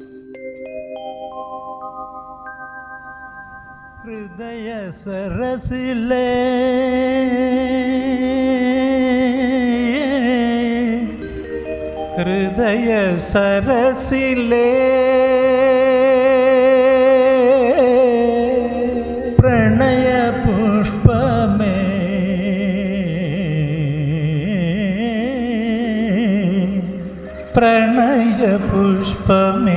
ഹൃദയ സരസിലെ ഹൃദയ സരസിലെ പ്രണയ പുഷ്പമേ പ്രണയ പുഷ്പമേ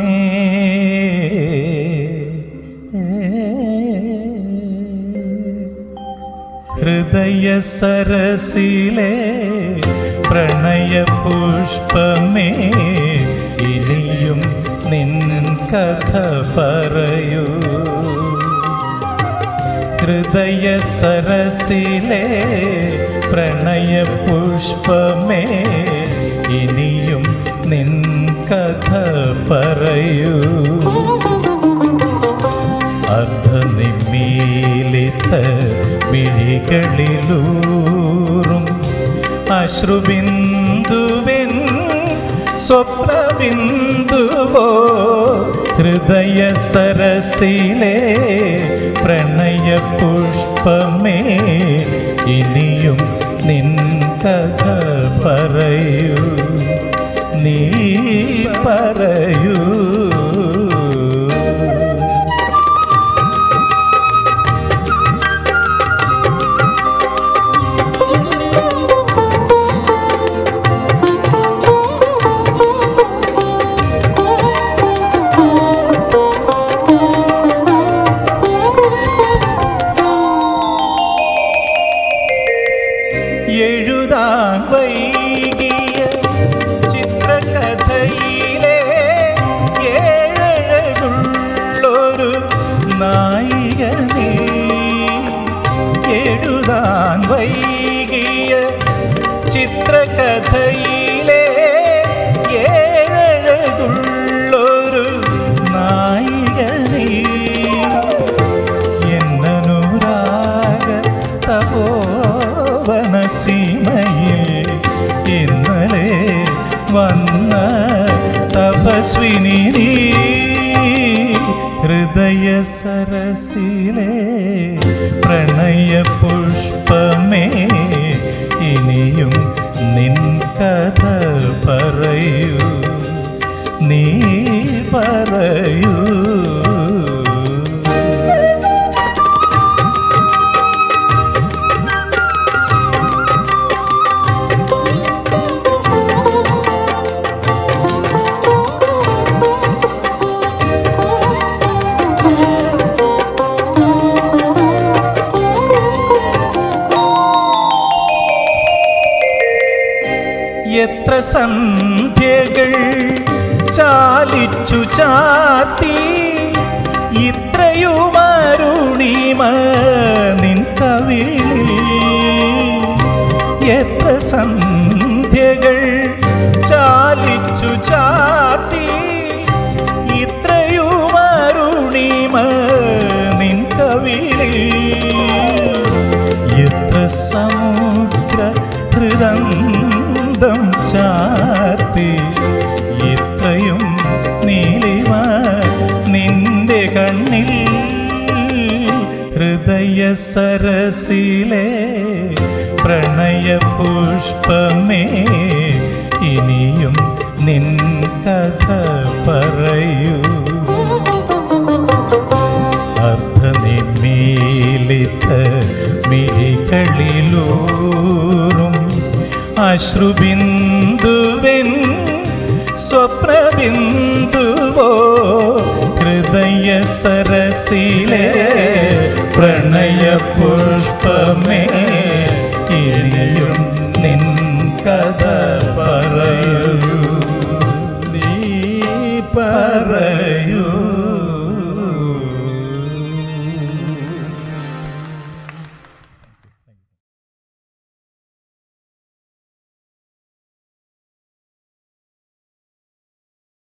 ഹൃദയ സരസിലെ പ്രണയ പുഷ്പമേ ഇനിയും നിൻ കഥ പറയൂ ഹൃദയ സരസിലെ പ്രണയ പുഷ്പമേ ഇനിയും നിൻ കഥ പറയൂ അർദ്ധനിമീലിത മിഴികളിലൂറും അശ്രുബിന്ദുവിൻ സ്വപ്നബിന്ദുവോ ഹൃദയ സരസിലെ പ്രണയ പുഷ്പമേ ഇനിയും നിൻ കഥ പറയൂ നീ പറയൂ എഴുതാൻ വൈകിയ ചിത്രകഥയിലെ ഏഴഴകുള്ളൊരു നായിക നീ എഴുതാൻ വൈകിയ ചിത്രകഥയിലെ ഏഴഴകുള്ളൊരു നായിക നീ എന്നനുരാഗ തപോ വനസീമയിൽ ഇന്നലെ വന്ന തപസ്വിനി നീ ഹൃദയ സരസിലെ പ്രണയ പുഷ്പമേ ഇനിയും നിൻ കഥ പറയൂ നീ പറയൂ എത്ര സന്ധ്യകൾ ചാലിച്ചു ചാത്തി ഇത്രയും അരുണിമ നിൻ കവിളിൽ എത്ര സന്ധ്യകൾ ചാലിച്ചു ചാത്തി ഇത്രയും അരുണിമ നിൻ കവിളിൽ എത്ര സമുദ്ര ഹൃദന്തം ചാർത്തി ഇത്രയും നീലിമ നിന്റെ കണ്ണിൽ ഹൃദയ സരസിലെ പ്രണയ പുഷ്പമേ ഇനിയും നിൻ കഥ പറയൂ അർദ്ധനിമീലിത മിഴികളിലൂറും അശ്രുബിന്ദുവിൻ സ്വപ്നബിന്ദുവോ ഹൃദയ സരസിലെ പ്രണയ പുഷ്പമേ ഇനിയും നിൻ കഥ പറയൂ നീ പറയൂ